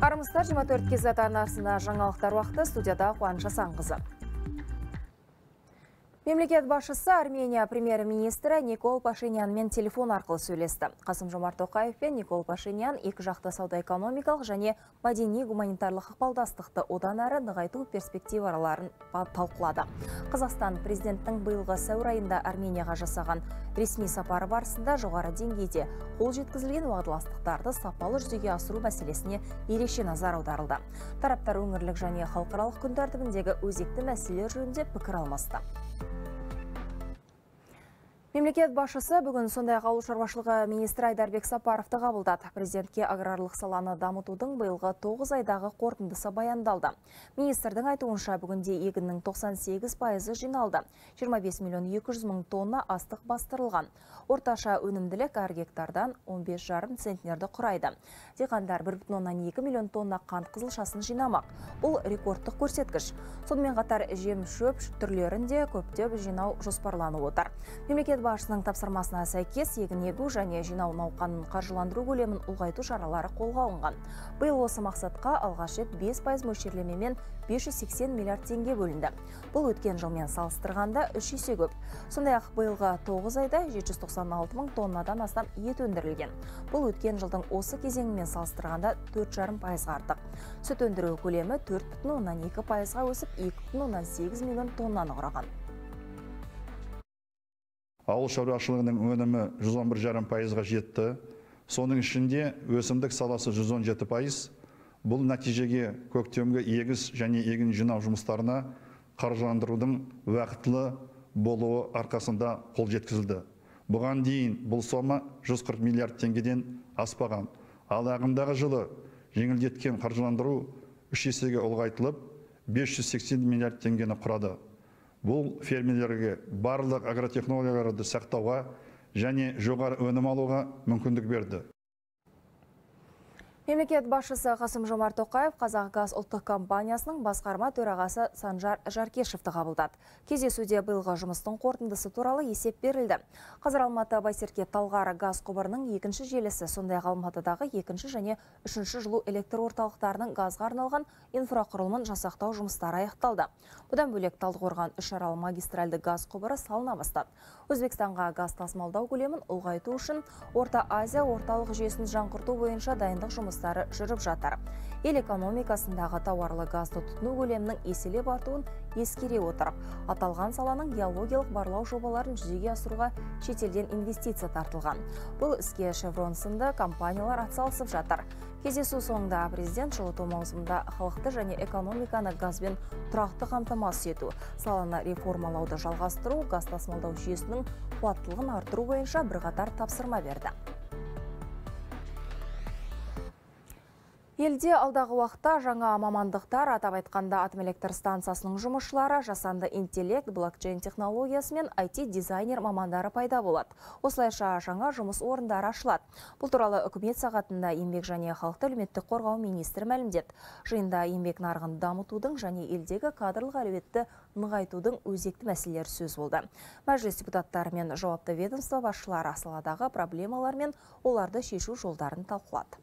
Армысыздар, 24 кезет арнасында жаңалықтар уақыты, студияда Қуаныш Асанқызы. Мемлекет басшысы Армения премьер-министрі Никол Пашинянмен телефон арқылы сөйлесті. Қасым-Жомарт Тоқаев пен Никол Пашинян екі жақты сауда-экономикалық және мәдени-гуманитарлық ықпалдастықты одан әрі нығайту перспективаларын талқылады. Қазақстан президенттің биылғы сәуір айында Арменияға жасаған ресми сапары барысында жоғары деңгейде қол жеткізілген уағдаластықтарды сапалы жүзеге асыру мәселесіне ерекше назар аударылды. Тараптар өңірлік және халықаралық күн тәртібіндегі өзекті мәселелер жөнінде пікір алмасты. Мемлекет басшысы бүгін сондай-ақ ауыл шаруашылығы министрі Айдарбек Сапаровты қабылдады. Президентке аграрлық саланы дамытудың биылғы 9 айдағы қорытындысы баяндалды. Министрдің айтуынша бүгінде егіннің 98% жиналды. 25 миллион 200 мың тонна астық бастырылған. Орташа өнімділік әр гектардан 15,5 центнерді құрайды. Диқандар 1,2 миллион тонна қант қызылшасын жинамақ. Бұл рекордтық көрсеткіш. Сонымен қатар жем-шөп түрлерінде көптеп жинау жоспарланып отыр. Мемлекет басшысының тапсырмасына сәйкес егін егу және жинау науқанын қаржыландыру көлемін ұлғайту шаралары қолға алынған. Биыл осы мақсатқа алғаш рет 5% мөлшерлемемен 580 миллиард теңге бөлінді. Бұл өткен жылмен салыстырғанда 3 есе көп. Сондай-ақ биылғы 9 айда 796 мың тоннадан астам ет өндірілген. Бұл өткен жылдың осы кезеңімен салыстырғанда 4,5% артық. Сүт өндіру көлемі 4,2%-ға өсіп 2,8 миллион тоннаны құраған. Ауыл шаруашылығының өнімі 111,5%-ға жетті. Соның ішінде өсімдік саласы 117%. Бұл нәтижеге көктемгі егіс және егін жинау жұмыстарына қаржыландырудың уақытылы болуы арқасында қол жеткізілді. Бұған дейін бұл сома 140 миллиард теңгеден аспаған. Ал ағымдағы жылы жеңілдеткен қаржыландыру 3 есеге ұлғайтылып 580 миллиард теңгені құрады. Бұл фермерлерге барлық агротехнологияларды сақтауға және жоғары өнім алуға мүмкіндік берді. Мемлекет басшысы Қасым-Жомарт Тоқаев Қазақгаз ұлттық компаниясының басқарма төрағасы Санжар Жаркешевті қабылдады. Кездесуде биылғы жұмыстың қорытындысы туралы есеп берілді. Қазір Алматы Байсерке Талғары газ құбырының екінші желісі, сондай-ақ Алматыдағы екінші және үшінші жылу электр орталықтарының газға арналған инфрақұрылымын жасақтау жұмыстары аяқталды. Бұдан бөлек Талдықорған үшарал магистральды газ құбыры салына бастады. Өзбекстанға газ тасымалдау көлемін ұлғайту үшін Орта Азия орталық жүйесін жаңғырту бойынша дайындық жұмыстары жүріп жатыр. Ел экономикасындағы тауарлы газды тұтыну көлемінің еселеп артуын ескере отырып, аталған саланың геологиялық барлау жобаларын жүзеге асыруға шетелден инвестиция тартылған. Бұл іске Шеврон сынды компаниялар атсалысып жатыр. Кездесу соңында президент жылыту маусымында халықты және экономиканы газбен тұрақты қамтамасыз ету, саланы реформалауды жалғастыру, газ тасымалдау жүйесінің қуаттылығын арттыру бойынша бірқатар тапсырма берді. Елде алдағы уақытта жаңа мамандықтар, атап айтқанда атом электр станциясының жұмысшылары, жасанды интеллект, блокчейн технологиясы мен IT дизайнер мамандары пайда болады. Осылайша жаңа жұмыс орындары ашылады. Бұл туралы үкімет сағатында еңбек және халықты әлеуметтік қорғау министрі мәлімдеді. Жиында еңбек нарығын дамытудың және елдегі кадрлық әлеуетті нығайтудың өзекті мәселелері сөз болды. Мәжіліс депутаттары мен жауапты ведомство басшылары саладағы проблемалар мен оларды шешу жолдарын талқылады.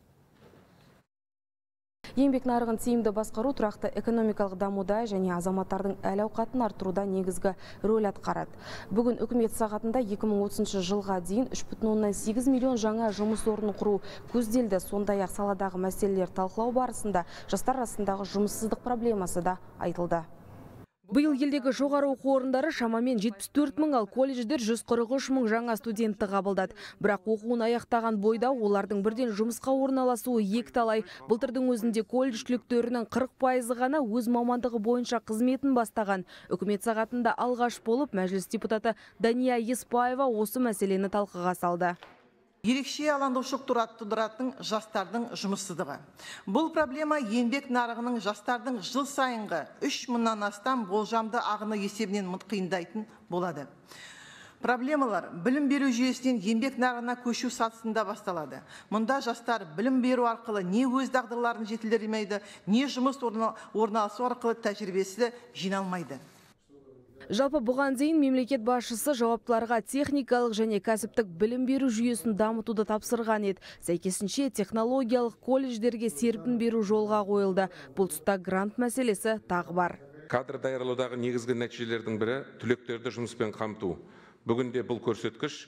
Еңбек нарығын тиімді басқару тұрақты экономикалық дамуда және азаматтардың әл-ауқатын арттыруда негізгі рөл атқарады. Бүгін үкімет сағатында 2030 жылға дейін 3,8 миллион жаңа жұмыс орнын құру көзделді. Сондай-ақ саладағы мәселелер талқылау барысында жастар арасындағы жұмыссыздық проблемасы да айтылды. Биыл елдегі жоғары оқу орындары шамамен 74 мың, ал колледждер 143 мың жаңа студентті қабылдады. Бірақ оқуын аяқтаған бойда олардың бірден жұмысқа орналасуы екіталай. Былтырдың өзінде колледж түлектерінің 40% ғана өз мамандығы бойынша қызметін бастаған. Үкімет сағатында алғаш болып мәжіліс депутаты Дания Еспаева осы мәселені талқыға салды. Ерекше алаңдаушылық тудыратын жастардың жұмыссыздығы. Бұл проблема еңбек нарығының жастардың жыл сайынғы 3 мыңнан астам болжамды ағыны есебінен қиындайтын болады. Проблемалар білім беру жүйесінен еңбек нарығына көшу сатысында басталады. Мұнда жастар білім беру арқылы не өз дағдыларын жетілдірмейді, не жұмыс орналасу арқылы тәжірибесі жиналмайды. Жалпы бұған дейін мемлекет басшысы жауаптыларға техникалық және кәсіптік білім беру жүйесін дамытуды тапсырған еді. Сәйкесінше технологиялық колледждерге серпін беру жолға қойылды. Бұл тұста грант мәселесі тағы бар. Кадр даярлаудағы негізгі нәтижелердің бірі түлектерді жұмыспен қамту. Бүгінде бұл көрсеткіш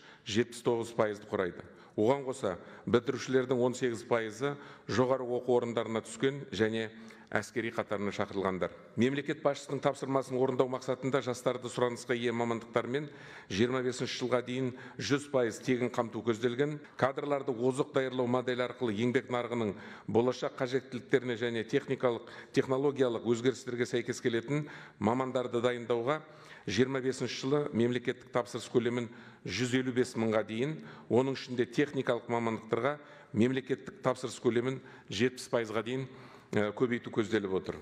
79% құрайды. Оған қоса бітірушілердің 18% жоғары оқу орындарына түскен және әскери қатарына шақырылғандар. Мемлекет басшысының тапсырмасын орындау мақсатында жастарды сұранысқа ие мамандықтармен 25 жылға дейін 100% тегін қамту көзделген. Кадрларды озық даярлау моделі арқылы еңбек нарығының болашақ қажеттіліктеріне және технологиялық өзгерістерге сәйкес келетін мамандарды дайындауға 25 жылы мемлекеттік тапсырыс көлемін 155 мыңға дейін, оның ішінде техникалық мамандықтарға мемлекеттік тапсырыс көлемін 70%-ға дейін көбейту көзделіп отыр.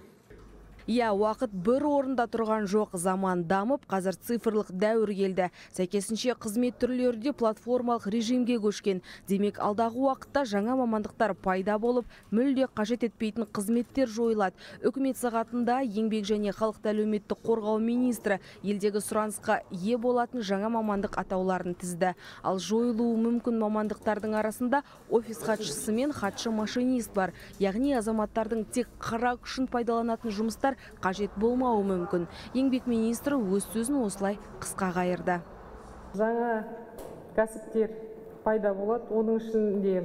Уақыт бір орында тұрған жоқ, заман дамып, қазір цифрлық дәуір келді. Сәйкесінше қызмет түрлері де платформалық режимге көшкен. Демек, алдағы уақытта жаңа мамандықтар пайда болып, мүлде қажет етпейтін қызметтер жойылады. Үкімет сағатында еңбек және халықты әлеуметтік қорғау министрі елдегі сұранысқа ие болатын жаңа мамандық атауларын тізді. Ал жойылуы мүмкін мамандықтардың арасында офис хатшысы мен хатшы машинист бар. Яғни азаматтардың тек қара күшін пайдаланатын жұмыстар қажет болмауы мүмкін. Еңбек министрі өз сөзін осылай қысқа қайырды. Жаңа кәсіптер пайда болады. Оның ішінде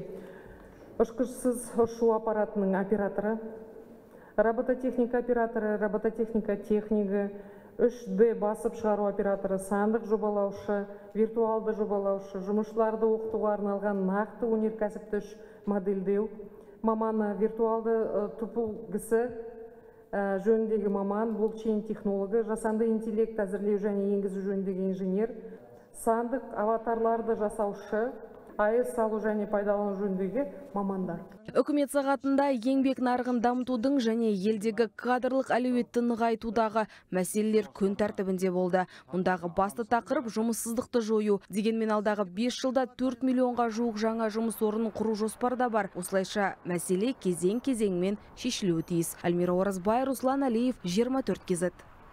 ұшқышсыз ұшу аппаратының операторы, робототехника операторы, робототехника технигі, 3D басып шығару операторы, сандық жобалаушы, виртуалды жобалаушы, жұмысшыларды оқытуға арналған нақты өнеркәсіпті модельдеу маманы, виртуалды түпілгісі жөніндегі маман, блокчейн технологы, жасанды интеллект әзірлеу және енгізу жөніндегі инженер, сандық аватарларды жасаушы, АЭС салу және пайдалану жөніндегі мамандар. Үкімет сағатында еңбек нарығын дамытудың және елдегі кадрлық әлеуетті нығайтудағы мәселелер күн тәртібінде болды. Мұндағы басты тақырып жұмыссыздықты жою. Дегенмен алдағы 5 жылда 4 миллионға жуық жаңа жұмыс орнын құру жоспарда бар. Осылайша мәселе кезең-кезеңмен шешілуі тиіс. Альмира Оразбай, Руслан Алиев, 24 кз.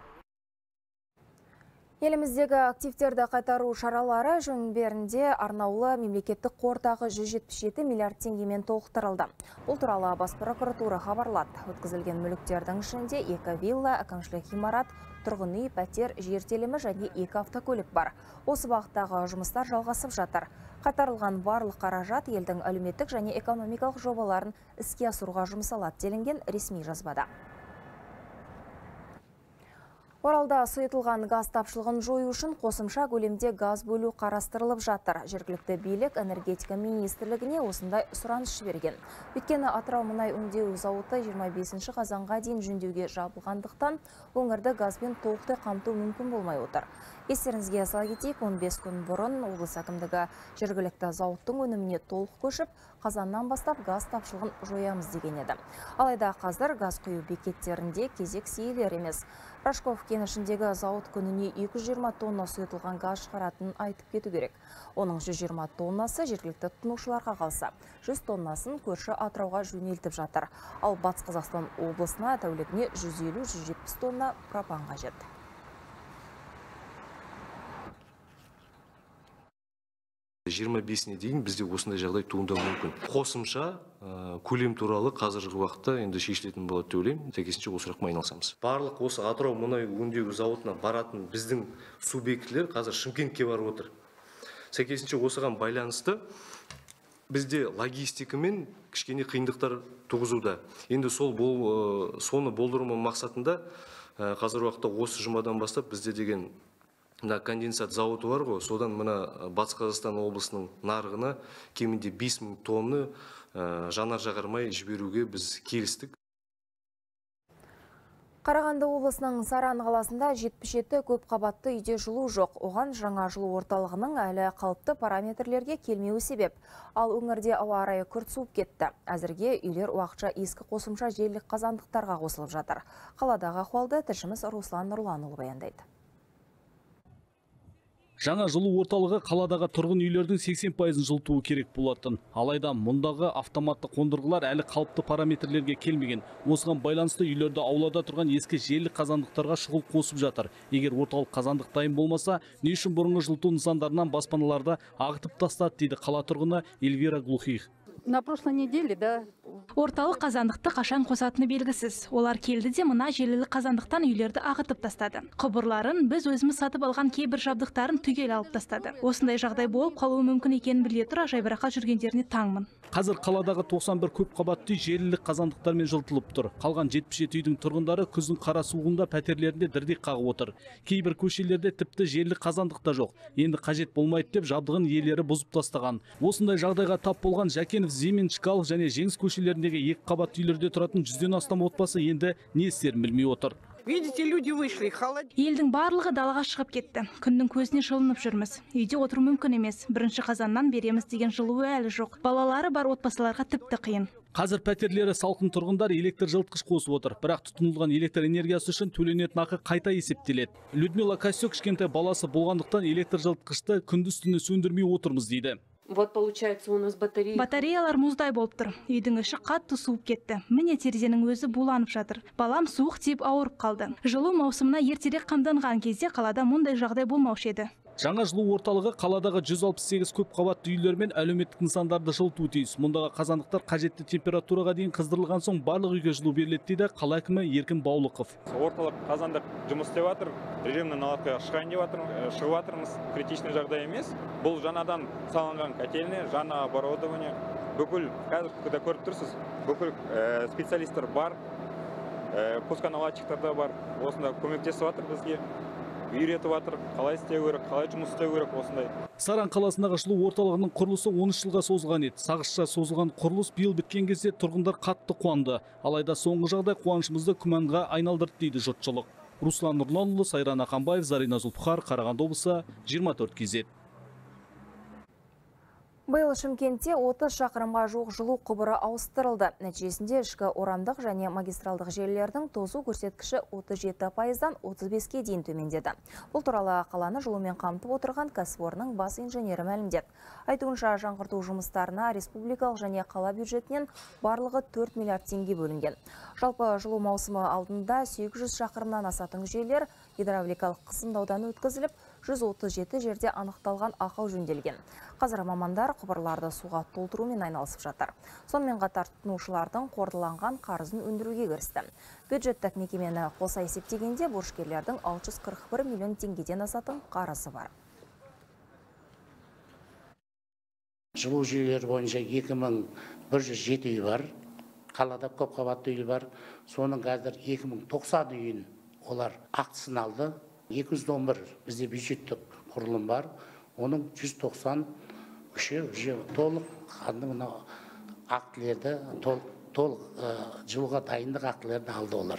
Еліміздегі активтерді қайтару шаралары жөнберінде арнаулы мемлекеттік қордағы 177 миллиард теңгемен толықтырылды. Бұл туралы бас прокуратура хабарлады. Өткізілген мүліктердің ішінде 2 вилла, әкімшілік ғимарат, тұрғын үй, пәтер, жер телімі және 2 автокөлік бар. Осы бағыттағы жұмыстар жалғасып жатыр. Қайтарылған барлық қаражат елдің әлеуметтік және экономикалық жобаларын іске асыруға жұмсалады делінген ресми жазбада. Оралда сұйытылған газ тапшылығын жою үшін қосымша көлемде газ бөлу қарастырылып жатыр. Жергілікті билік энергетика министрлігіне осындай сұраныс жіберген. Өйткені Атырау мұнай өңдеу зауыты 25 қазанға дейін жөндеуге жабылғандықтан өңірді газбен толықтай қамту мүмкін болмай отыр. Естеріңізге сала кетейік, 15 күн бұрын облыс әкімдігі жергілікті зауыттың өніміне толық көшіп, қазаннан бастап газ тапшылығын жоямыз деген еді. Алайда қазір газ құю бекеттерінде кезек сейілер емес. Рашков кенішіндегі зауыт күніне 220 тонна сұйытылған газ шығаратынын айтып кету керек. Оның 120 тоннасы жергілікті тұтынушыларға қалса, 100 тоннасын көрші Атырауға жөнелтіп жатыр. Ал Батыс Қазақстан облысына тәулігіне 150-170 тонна пропан қажет. Жиырма бесіне дейін бізде осындай жағдай туындауы мүмкін. Қосымша көлем туралы қазіргі уақытта енді шешілетін болады деп ойлаймын. Сәйкесінше осы сұрақпен айналысамыз. Барлық осы Атырау мұнай өңдеу зауытына баратын біздің субъектілер қазір Шымкентке барып отыр. Сәйкесінше осыған байланысты бізде логистикамен кішкене қиындықтар туғызуда. Енді соны болдыру мақсатында қазіргі уақытта осы жұмадан бастап бізде деген конденсат зауыты бар ғой, содан мына Батыс Қазақстан облысының нарығына кемінде 5000 тонны жанар-жағармай жіберуге біз келістік. Қарағанды облысының Саран қаласында 77 көп қабатты үйде жылу жоқ. Оған жаңа жылу орталығының әлі қалыпты параметрлерге келмеуі себеп. Ал өңірде ауа райы күрт суып кетті. Әзірге үйлер уақытша ескі қосымша желілік қазандықтарға қосылып жатыр. Қаладағы ахуалды тілшіміз Руслан Нұрланұлы баяндайды. Жаңа жылу орталығы қаладағы тұрғын үйлердің 80%-ын жылытуы керек болатын. Алайда мұндағы автоматты қондырғылар әлі қалыпты параметрлерге келмеген. Осыған байланысты үйлерді аулада тұрған ескі желілік қазандықтарға шұғыл қосып жатыр. Егер орталық қазандық дайын болмаса, не үшін бұрынғы жылыту нысандарынан баспаналарды ағытып тастады дейді қала тұрғыны Эльвира Глухих. На прошлой неделе, да. Орталық қазандықты қашан қосатыны белгісіз. Олар келді де мына желілік қазандықтан үйлерді ағытып тастады. Құбырларын біз өзіміз сатып алған кейбір жабдықтарын түгел алып тастады. Осындай жағдай болып қалуы мүмкін екенін біле тұра жайбарақат жүргендеріне таңмын. Қазір қаладағы 91 көп қабатты үй желілік қазандықтармен жылытылып тұр. Қалған 77 үйдің тұрғындары күздің қара суығында пәтерлерінде дірдек қағып отыр. Кейбір көшелерде тіпті желілік қазандық та жоқ. Енді қажет болмайды деп жабдығын иелері бұзып тастаған. Осындай жағдайға тап болған Жәкенов, Зимин, Чкалов және Жеңіс көшелеріндегі екі қабатты үйлерде тұратын 100-ден астам отбасы енді не істерін білмей отыр. Видите, люди вышли, холод. Елдің барлығы далаға шығып кетті. Күннің көзіне жылынып жүрміз. Үйде отыру мүмкін емес. Бірінші қазаннан береміз деген жылуы әлі жоқ. Балалары бар отбасыларға тіпті қиын. Қазір пәтерлері салқын тұрғындар электр жылытқыш қосып отыр. Бірақ тұтынылған электр энергиясы үшін төленетін ақы қайта есептеледі. Людмила Косек кішкентай баласы болғандықтан электр жылытқышты күндіз-түні сөндірмей отырмыз дейді. Вот получается у нас Батареялар мұздай болып тұр. Үйдің іші қатты суып кетті. Міне терезенің өзі буланып жатыр. Балам суық тиіп ауырып қалды. Жылу маусымына ертерек қамданған кезде қалада мұндай жағдай болмаушы еді. Жаңа жылу орталығы қаладағы 168 көп қабатты үйлер мен әлеуметтік нысандарды жылытуы тиіс. Мұндағы қазандықтар қажетті температураға дейін қыздырылған соң барлық үйге жылу беріледі дейді қала әкімі Еркін Баулықов. Орталық қазандық жұмыс істеп жатыр, режимді наладкаға шығып жатырмыз, критичный жағдай емес. Бұл жаңадан салынған котельня, жаңа оборудование. Бүкіл қазір көріп тұрсыз, бүкіл специалисттер бар, пусконаладчиктар да бар. Осында көмектесіп жатыр бізге. Үйретіп жатыр, қалай істеу керек, қалай жұмыс істеу керек осындай. Саран қаласындағы жылу орталығының құрылысы 13 жылға созылған еді. Сағызша созылған құрылыс биыл біткен кезде тұрғындар қатты қуанды. Алайда соңғы жағдай қуанышымызды күмәнға айналдырды дейді жұртшылық. Руслан Нұрланұлы, Сайран Ақанбаев, Зарина Зұлпхар, Қарағанды облысы, 24 KZ. Биыл Шымкентте 30 шақырымға жуық жылу құбыры ауыстырылды. Нәтижесінде ішкі орамдық және магистралдық желілердің тозу көрсеткіші 37%-дан 35-ке дейін төмендеді. Бұл туралы қаланы жылумен қамтып отырған кәсіпорынның бас инженері мәлімдеді. Айтуынша жаңғырту жұмыстарына республикалық және қала бюджетінен барлығы 4 миллиард теңге бөлінген. Жалпы жылу маусымы алдында 800 шақырымнан асатын жүйелер гидравликалық қысымдаудан өткізіліп, 137 жерде анықталған ақау жөнделген. Қазір мамандар құбырларды суға толтырумен айналысып жатыр. Сонымен қатар тұтынушылардың қордаланған қарызын өндіруге кірісті. Бюджеттік мекемені қоса есептегенде борышкерлердің 641 миллион теңгеден асатын қарызы бар. Жылу жүйелері бойынша 2107 үй бар. Қалада көп қабатты үй бар. Соның қазір 2090 үйін олар актісін алды. 211 бізде бюджеттік құрылым бар. Оның 193-і уже толық актілерді, толық жылуға дайындық актілерді алды олар.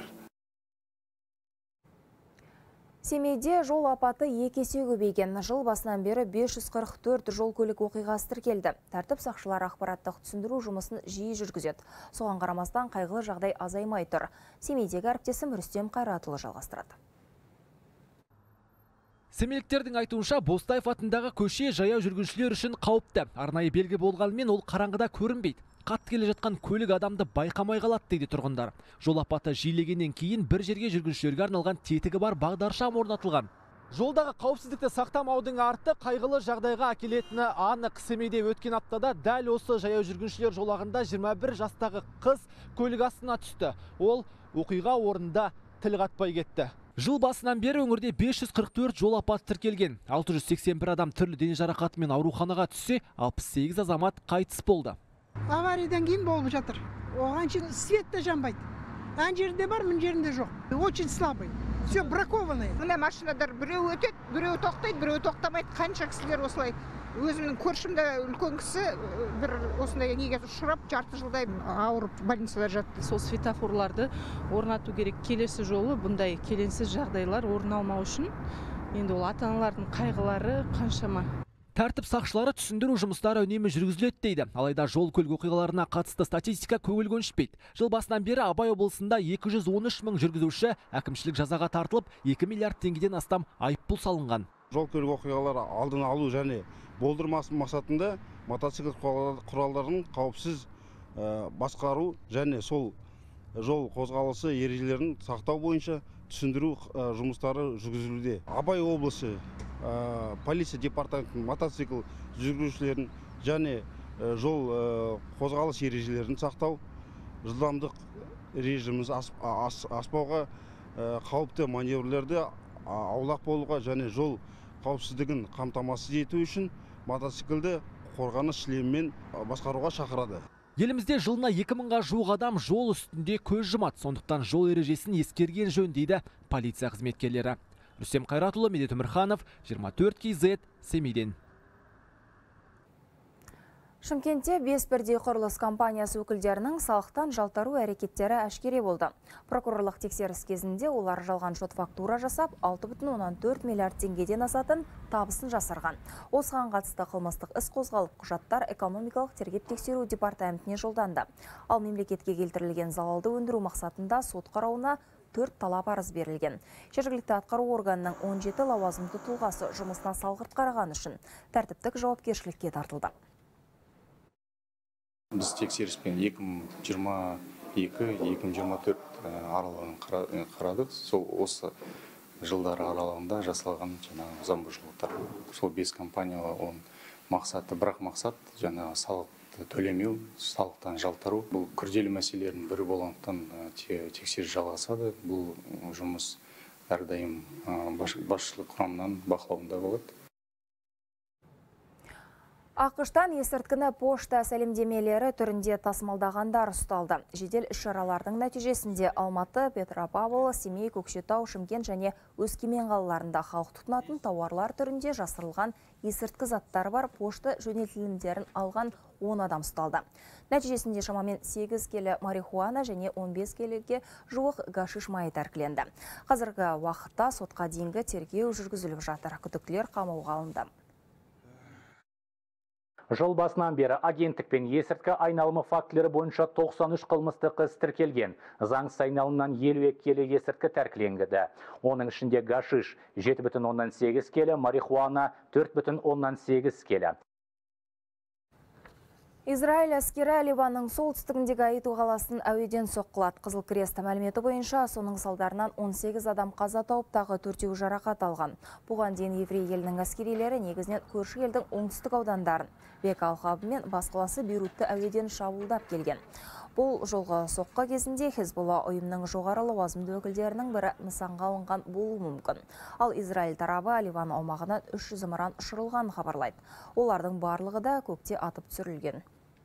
Семейде жол апаты 2 есе көбейген. Жыл басынан бері 544 жол көлік оқиғасы тіркелді. Тәртіп сақшылар ақпараттық түсіндіру жұмысын жиі жүргізеді. Соған қарамастан қайғылы жағдай азаймай тұр. Семейдегі әріптесім Рүстем Қайратұлы жалғастырады. Семейліктердің айтуынша Бостаев атындағы көше жаяу жүргіншілер үшін қауіпті. Арнайы белгі болғанымен ол қараңғыда көрінбейді. Қатты келе жатқан көлік адамды байқамай қалады дейді тұрғындар. Жол апаты жиілегеннен кейін бір жерге жүргіншілерге арналған тетігі бар бағдаршам орнатылған. Жолдағы қауіпсіздікті сақтамаудың арты қайғылы жағдайға әкелетіні анық. Семейде өткен аптада дәл осы жаяу жүргіншілер жолағында 21 жастағы қыз көлік астына түсті. Ол оқиға орнында тіл қатпай кетті. Жыл басынан бері өңірде 544 жол апаты тіркелген. 681 адам түрлі дене жарақатымен ауруханаға түссе, 68 азамат қайтыс болды. Авариядан кейін болып жатыр. Оған үшін свет те жанбайды. Ан жерінде бар, мын жерінде жоқ. Очень слабый. Все бракованный. Мына машинадар біреу өтеді, біреу тоқтайды, біреу тоқтамайды. Қанша кісілер осылай. Өзімнің көршімді үлкен кісі бір осындай неге ұшырап, жарты жылдай ауырып больницада жатты. Сол светофорларды орнату керек. Келесі жолы бұндай келеңсіз жағдайлар орын алмау үшін енді ол ата-аналардың қайғылары қаншама. Тәртіп сақшылары түсіндіру жұмыстары үнемі жүргізіледі дейді. Алайда жол көлік оқиғаларына қатысты статистика көңіл көншітпейді. Жыл басынан бері Абай облысында 213 мың жүргізуші әкімшілік жазаға тартылып, 2 миллиард теңгеден астам айыппұл салынған. Жол көлік оқиғалары алдын алу және болдырмас мақсатында мотоцикл құралдарын қауіпсіз басқару және сол жол қозғалысы ережелерін сақтау бойынша түсіндіру жұмыстары жүргізілуде. Абай облысы полиция департаментінің мотоцикл жүргізушілерін және жол қозғалыс ережелерін сақтау, жылдамдық режиміміз аспауға, қауіпті маневрлерді аулақ болуға және жол қауіпсіздігін қамтамасыз ету үшін мотоциклді қорғаныс шлеммен басқаруға шақырады. Елімізде жылына 2000-ға жуық адам жол үстінде көз жұмады. Сондықтан жол ережесін ескерген жөн дейді полиция қызметкерлері. Рүстем Қайратұлы, Медет Өмірханов, 24 KZ, Семейден. Шымкентте 5 бірдей құрылыс компаниясы өкілдерінің салықтан жалтару әрекеттері әшкере болды. Прокурорлық тексеріс кезінде олар жалған шот фактура жасап, 6,4 миллиард теңгеден асатын табысын жасырған. Осыған қатысты қылмыстық іс қозғалып, құжаттар экономикалық тергеп-тексеру департаментіне жолданды. Ал мемлекетке келтірілген залалды өндіру мақсатында сот қарауына 4 талап арыз берілген. Жергілікті атқару органының 17 лауазымды тұлғасы жұмысына салғырт қараған үшін тәртіптік жауапкершілікке тартылды. Біз тексеріспен 2022-2024 аралығын қарадық. Сол осы жылдар аралығында жасалған заң бұзушылықтар. Сол 5 компанияға оның мақсаты, бірақ мақсат салықты төлемеу, салықтан жалтару. Бұл күрделі мәселелердің бірі болғандықтан тексеріс жалғасады. Бұл жұмыс әрдайым басшылық құрамынан бақылауында болады. Ақштан есірткіні пошта сәлемдемелері түрінде тасымалдағандар ұсталды. Жедел іс-шаралардың нәтижесінде Алматы, Петропавл, Семей, Көкшетау, Шымкент және Өскемен қалаларында халық тұтынатын тауарлар түрінде жасырылған есірткі заттары бар пошта жөнелтілімдерін алған 10 адам ұсталды. Нәтижесінде шамамен 8 келі марихуана және 15 келіге жуық гашиш майы тәркіленді. Қазіргі уақытта сотқа дейінгі тергеу жүргізіліп жатыр. Күдіктілер қамауға алынды. Жыл басынан бері агенттік пен есірткі айналымы фактілері бойынша 93 қылмыстық іс тіркелген. Заңсыз айналымнан 52 келі есірткі тәркіленді. Оның ішінде гашиш 7,8 келі, марихуана 4,8 келі. Израиль әскері Ливанның солтүстігіндегі Айту қаласын әуеден соққылады. Қызыл крест мәліметі бойынша соның салдарынан 18 адам қаза тауып, тағы 4-еуі жарақат алған. Бұған дейін еврей елінің әскерилері негізінен көрші елдің оңтүстік аудандарын, Бек алқабы мен бас қаласы Бейрутты әуеден шабуылдап келген. Бұл жолғы соққы кезінде Хезболла ұйымның жоғары лауазымды өкілдерінің бірі нысанға алынған болуы мүмкін. Ал Израиль тарабы Ливан аумағынан 300 зымыран ұшырылған хабарлайды. Олардың барлығы да көкте атып түсірілген.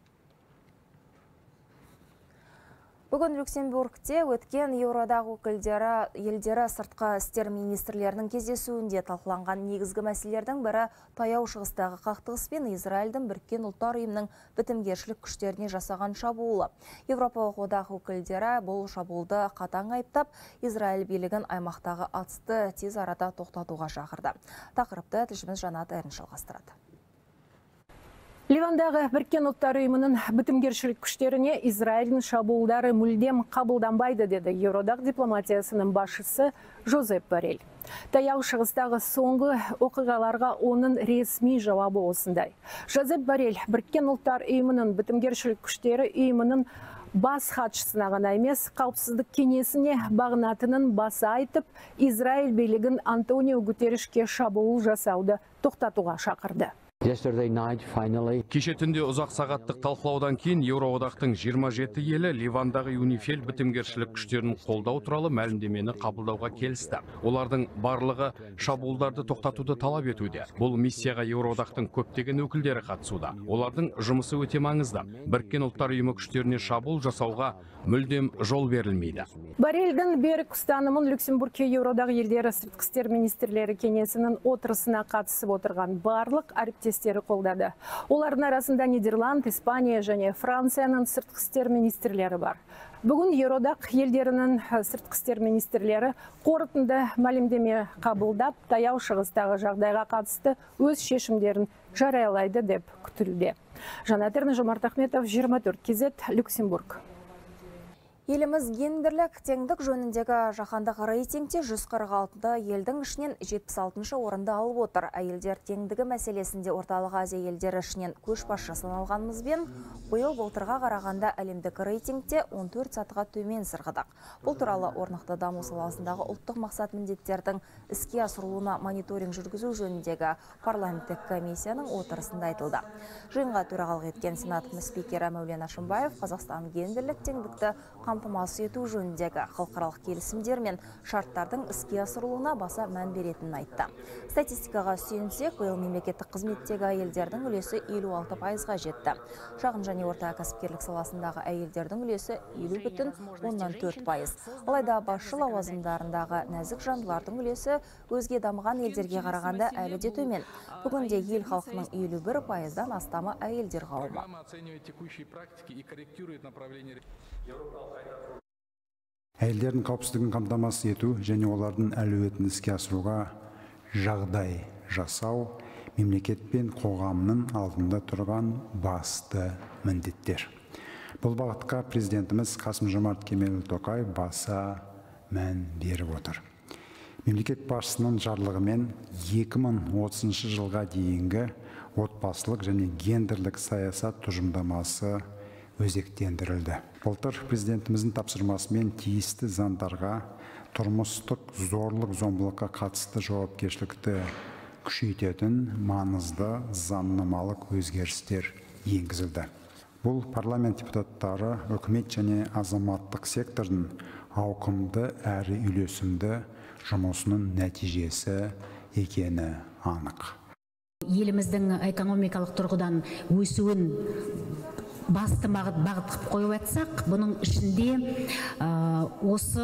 Бүгін Люксембургте өткен Еуродағы елдері сыртқы істер министрлерінің кездесуінде талқыланған негізгі мәселелердің бірі таяу шығыстағы қақтығыс пен Израильдің Біріккен Ұлттар ұйымының бітімгершілік күштеріне жасаған шабуылы. Еуропалық одақ өкілдері бұл шабуылды қатаң айыптап, Израиль билігін аймақтағы атысты тез арада тоқтатуға шақырды. Тақырыпты тілшіміз Жанат Әрін жалғастырады. Ливандағы Біріккен Ұлттар ұйымының бітімгершілік күштеріне Израильдің шабуылдары мүлдем қабылданбайды, деді Еуроодақ дипломатиясының басшысы Жозеп Боррель. Таяу шығыстағы соңғы оқиғаларға оның ресми жауабы осындай. Жозеп Боррель Біріккен Ұлттар ұйымының бітімгершілік күштері ұйымының бас хатшысына ғана емес, қауіпсіздік кеңесіне бағынатынын баса айтып, Израиль билігін Антонио Гутерришке шабуыл жасауды тоқтатуға шақырды. Кеше түнде ұзақ сағаттық талқылаудан кейін Еуроодақтың 27 елі Ливандағы ЮНИФИЛ бітімгершілік күштерін қолдау туралы мәлімдемені қабылдауға келісті. Олардың барлығы шабуылдарды тоқтатуды талап етуде. Бұл миссияға Еуроодақтың көптеген өкілдері қатысуда. Олардың жұмысы өте маңызды. Біріккен Ұлттар ұйымы күштеріне шабуыл жасауға мүлдем жол берілмейді. Боррельдің берік ұстанымын Люксембургке Еуроодақ елдері сыртқы істер министрлері кеңесінің отырысына қатысып отырған барлық әріптестері қолдады. Олардың арасында Нидерланд, Испания және Францияның сыртқы істер министрлері бар. Бүгін Еуроодақ елдерінің сыртқы істер министрлері қорытынды мәлімдеме қабылдап, таяу шығыстағы жағдайға қатысты өз шешімдерін жариялайды деп күтілуде. Жанат Әрін, Жомарт Ахметов, 24 KZ, Люксембург. Еліміз гендерлік теңдік жөніндегі жаһандық рейтингте 146 елдің ішінен 76 орынды алып отыр. Әйелдер теңдігі мәселесінде орталық Азия елдері ішінен көшбасшы саналғанымызбен, биыл былтырға қарағанда әлемдік рейтингте 14 сатыға төмен сырғыдық. Бұл туралы орнықты даму саласындағы ұлттық мақсат міндеттердің іске асырылуына мониторинг жүргізу жөніндегі парламенттік комиссияның отырысында айтылды. Жиынға төрағалық еткен Сенат спикері Мәулен Әшімбаев Қазақстан гендерлік теңдікті қамтамасыз ету жөніндегі халықаралық келісімдер мен шарттардың іске асырылуына баса мән беретінін айтты. Статистикаға сүйенсек, биыл мемлекеттік қызметтегі әйелдердің үлесі 56%-ға жетті. Шағын және орта кәсіпкерлік саласындағы әйелдердің үлесі 50,4%. Алайда басшы лауазымдарындағы нәзік жандылардың үлесі өзге дамыған елдерге қарағанда әлі де төмен. Бүгінде ел халқының 51%-дан астамы әйелдер қауымы. Әйелдердің қауіпсіздігін қамтамасыз ету және олардың әлеуетін іске асыруға жағдай жасау мемлекет пен қоғамның алдында тұрған басты міндеттер. Бұл бағытқа президентіміз Қасым-Жомарт Кемелұлы Тоқаев баса мән беріп отыр. Мемлекет басшысының жарлығымен 2030 жылға дейінгі отбасылық және гендерлік саясат тұжырымдамасы өзектендірілді. Былтыр президентіміздің тапсырмасымен тиісті заңдарға тұрмыстық зорлық-зомбылыққа қатысты жауапкершілікті күшейтетін маңызды заңнамалық өзгерістер енгізілді. Бұл парламент депутаттары үкімет және азаматтық сектордың ауқымды әрі үйлесімді жұмысының нәтижесі екені анық. Еліміздің экономикалық тұрғыдан өсуін басты бағыт қойып атсақ, бұның ішінде осы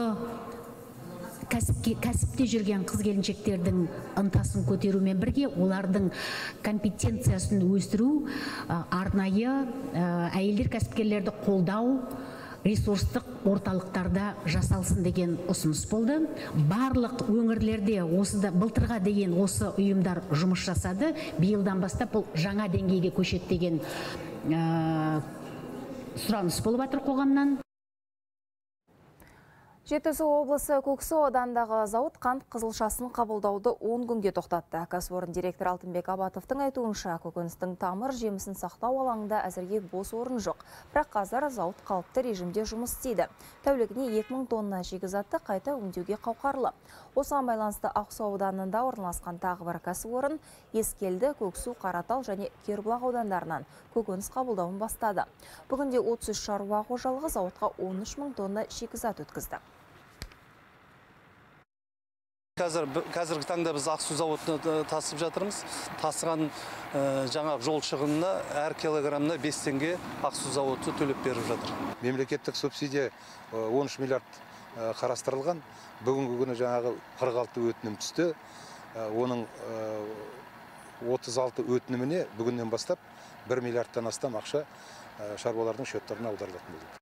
кәсіпте жүрген қыз-келіншектердің ынтасын көтерумен бірге олардың компетенциясын өсіру, арнайы әйелдер кәсіпкерлерді қолдау ресурстық орталықтарда жасалсын деген ұсыныс болды. Барлық өңірлерде былтырға деген осы ұйымдар жұмыс жасады. Биылдан бастап бұл жаңа деңгейге көшеді деген сұраныс болып жатыр қоғамнан. Жетісу облысы Көксу ауданындағы зауыт қант қызылшасын қабылдауды 10 күнге тоқтатты. Кәсіпорын директор Алтынбек Абатовтың айтуынша, көкөністің тамыр жемісін сақтау алаңында әзірге бос орын жоқ. Бірақ қазір зауыт қалыпты режимде жұмыс істейді. Тәулігіне 2000 тонна шикізатты қайта өңдеуге қауқарлы. Осыған байланысты Ақсу ауданында орналасқан тағы бір кәсіпорын Ескелді, Көксу, Қаратал және Кербұлақ аудандарынан көкөніс қабылдауын бастады. Бүгінде 33 шаруа қожалығы зауытқа 13 000 тонна шикізат өткізді. Қазіргі таңда біз Ақсу зауытына тасып жатырмыз. Тасыған жаңа жол шығынына әр килограммына 5 теңге Ақсу зауыты төлеп беріп жатыр. Мемлекеттік субсидия 13 миллиард қарастырылған. Бүгінгі күні жаңағы 46 өтінім түсті. Оның 36 өтініміне бүгіннен бастап 1 миллиардтан астам ақша шаруалардың счеттарына аударылатын болды.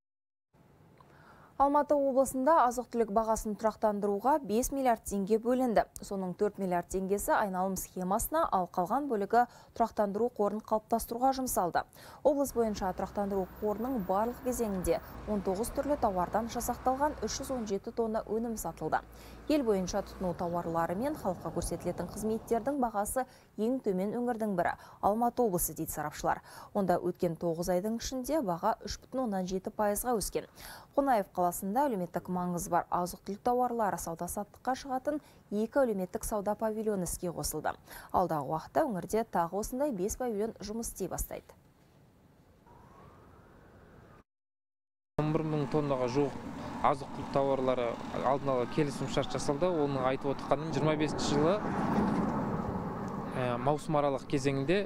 Алматы облысында азық-түлік бағасын тұрақтандыруға 5 миллиард теңге бөлінді. Соның 4 миллиард теңгесі айналым схемасына, ал қалған бөлігі тұрақтандыру қорын қалыптастыруға жұмсалды. Облыс бойынша тұрақтандыру қорының барлық кезеңінде 19 түрлі тауардан жасақталған 317 тонна өнім сатылды. Ел бойынша тұтыну тауарлары мен халыққа көрсетілетін қызметтердің бағасы ең төмен өңірдің бірі Алматы облысы дейді сарапшылар. Онда өткен 9 айдың ішінде баға 3,7%-ға өскен. Қонаев қаласында әлеуметтік маңызы бар азық-түлік тауарлары сауда-саттыққа шығатын 2 әлеуметтік сауда павильоны іске қосылды. Алдағы уақытта өңірде тағы осындай 5 павильон жұмыс істей бастайды. 11 000 тоннаға жуық азық-түлік тауарлары алдын ала келісім шарт жасалды. Оның айтып отырғаным 25 жылы маусым аралық кезеңінде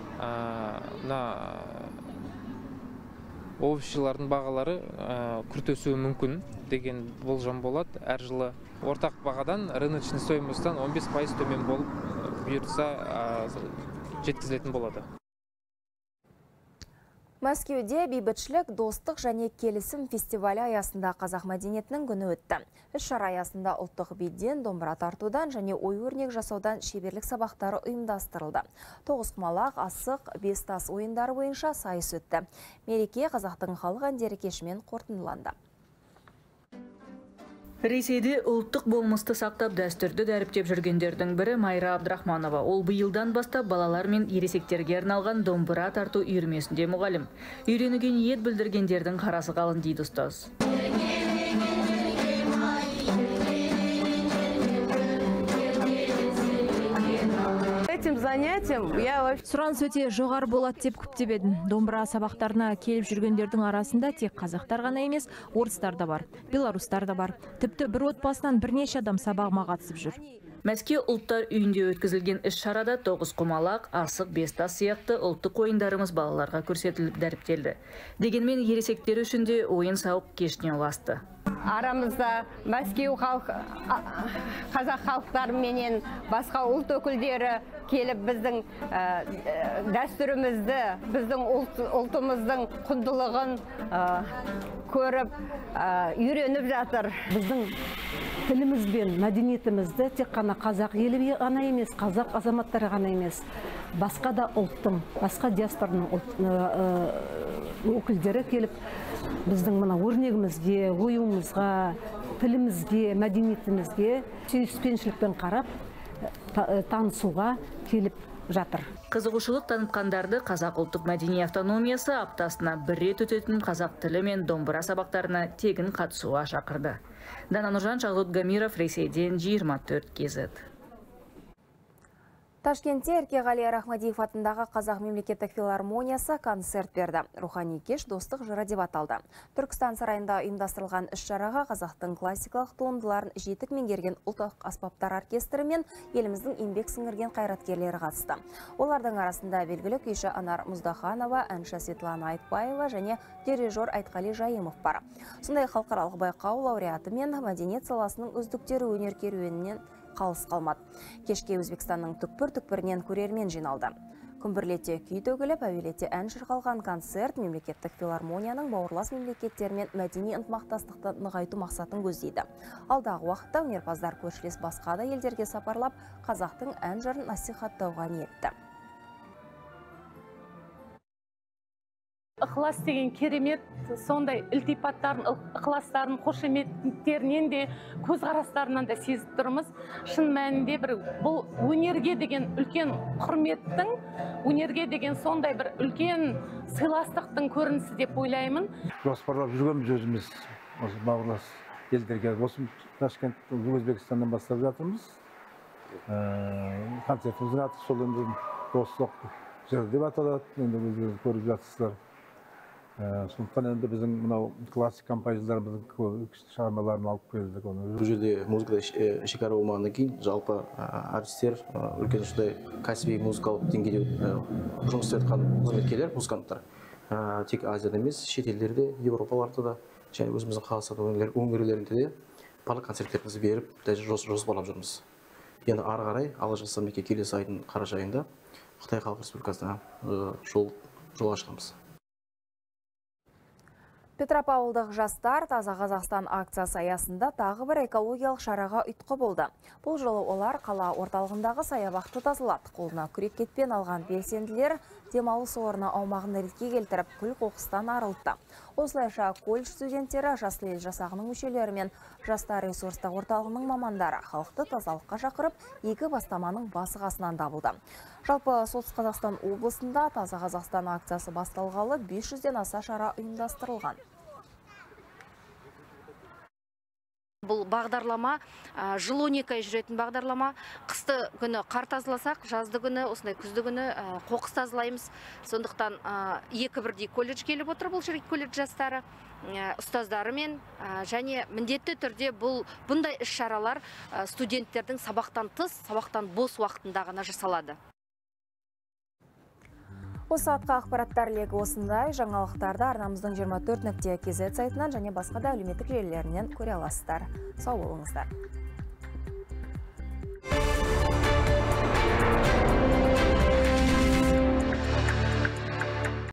овощилардың бағалары күрт өсуі мүмкін деген болжам болады. Әр жылы ортақ бағадан рыночный стоимостьтан 15% төмен болып бұйыртса жеткізілетін болады. Мәскеуде бейбітшілік, достық және келісім фестивалі аясында қазақ мәдениетінің күні өтті. Іс-шара аясында ұлттық биден, домбыра тартудан және ою-өрнек жасаудан шеберлік сабақтары ұйымдастырылды. Тоғызқұмалақ, асық, бес тас ойындары бойынша сайыс өтті. Мереке қазақтың халық әндері кешімен қорытындыланды. Ресейде ұлттық болмысты сақтап дәстүрді дәріптеп жүргендердің бірі Майра Абдрахманова. Ол биылдан бастап балалар мен ересектерге арналған домбыра тарту үйірмесінде мұғалім. Үйренуге ниет білдіргендердің қарасы қалың дейді ұстаз. Сұраныс өте жоғары болады деп күптеп едім. Домбыра сабақтарына келіп жүргендердің арасында тек қазақтар ғана емес, орыстар да бар, белорустар да бар. Тіпті бір отбасынан бірнеше адам сабағыма қатысып жүр. Мәскеу ұлттар үйінде өткізілген іс-шарада тоғызқұмалақ, асық, бестас сияқты ұлттық ойындарымыз балаларға көрсетіліп дәріптелді. Дегенмен ересектер үшін де ойын-сауық кешіне ұласты. Арамызда Мәскеу қазақ халықтары менен басқа ұлт өкілдері келіп біздің дәстүрімізді, біздің ұлтымыздың құндылығын көріп, үйреніп жатыр. Біздің тіліміз бен мәдениетімізді тек қана қазақ елі ғана емес, қазақ азаматтары ғана емес, басқа да ұлттың, басқа диаспораның өкілдері келіп, біздің мына өрнегімізге, оюымызға, тілімізге, мәдениетімізге сүйіспеншілікпен қарап, танысуға келіп жатыр. Қызығушылық танытқандарды Қазақ ұлттық мәдени автономиясы аптасына бір рет өтетін қазақ тілі мен домбыра сабақтарына тегін қатысуға шақырды. Дана Нұржан, Шағлот Гамиров, Ресейден 24 KZ. Ташкентте Еркеғали Рахмадиев атындағы Қазақ мемлекеттік филармониясы концерт берді. Рухани кеш достық жыры деп аталды. Түркістан сарайында ұйымдастырылған іс-шараға қазақтың классикалық туындыларын жетік меңгерген ұлттық аспаптар оркестрі мен еліміздің еңбек сіңірген қайраткерлері қатысты. Олардың арасында белгілі күйші Анар Мұздаханова, әнші Светлана Айтбаева және дирижер Айтқали Жайымов бар. Сондай халықаралық байқау лауреаты мен мәдениет саласының үздіктері өнер керуенінен қалыс қалмады. Кешке Өзбекстанның түкпір-түкпірінен көрермен жиналды. Күмбірлете күй төгіліп, әуелете ән шырқалған концерт мемлекеттік филармонияның бауырлас мемлекеттермен мәдени ынтымақтастықты нығайту мақсатын көздейді. Алдағы уақытта өнерпаздар көршілес басқа да елдерге сапарлап, қазақтың ән жырын насихаттауға ниетті. Ықылас деген керемет, сондай ілтипаттарын, ықыластарын, қошеметтерінен де, көзқарастарынан да сезіп тұрмыз. Шын мәнінде бұл өнерге деген үлкен құрметтің, өнерге деген сондай бір үлкен сыйластықтың көрінісі деп ойлаймын. Жоспарлап жүргенбіз өзіміз, осы бауырлас елдерге, осы Ташкент, Өзбекстаннан бастап жатырмыз. Концертіміздің аты сол енді достық жыр деп аталады, енді көріп жатырсыздар. Сондықтан енді біздің мынау классик композиторларымыздың шығармаларын алып келдік. Бұл жерде музыкада шекара болмағаннан кейін жалпы артистер үлкен осындай кәсіби музыкалық деңгейде жұмыс істеп жатқан қызметкерлер, музыканттар тек Азияда емес, шет елдерде, Европаларда да, және өзіміздің Қазақстан өңірлерінде де барлық концерттерімізді беріп, жоспарлап жүрміз. Енді ары қарай алла жазса келесі айдың қараша айында Қытай Халық Республикасына жолға шығамыз. Петропавлдық жастар Таза Қазақстан акциясы аясында тағы бір экологиялық шараға ұйытқы болды. Бұл жолы олар қала орталығындағы саябақты тазалады. Қолына күрек кетпен алған белсенділер демалыс орны аумағын ретке келтіріп, күл қоқыстан арылтты. Осылайша колледж студенттері, Жасыл ел жасағының мүшелері мен жастар ресурстық орталығының мамандары халықты тазалыққа шақырып, екі бастаманың басы-қасынан табылды. Жалпы Солтүстік Қазақстан облысында Таза Қазақстан акциясы басталғалы 500-ден аса шара ұйымдастырылған. Бұл бағдарлама жыл 12 ай жүретін бағдарлама. Қысты күні қар тазаласақ, жазды күні, осындай күзді күні қоқыс тазалаймыз. Сондықтан екі бірдей колледж келіп отыр, бұл жерге колледж жастары, ұстаздарымен және міндетті түрде бұндай іс-шаралар студенттердің сабақтан тыс, сабақтан бос уақытында ғана жасалады. Осы сағатқа ақпараттар легі осындай. Жаңалықтарды арнамыздың 24.kz сайтынан және басқа да әлеуметтік желілерінен көре аласыздар. Сау болыңыздар.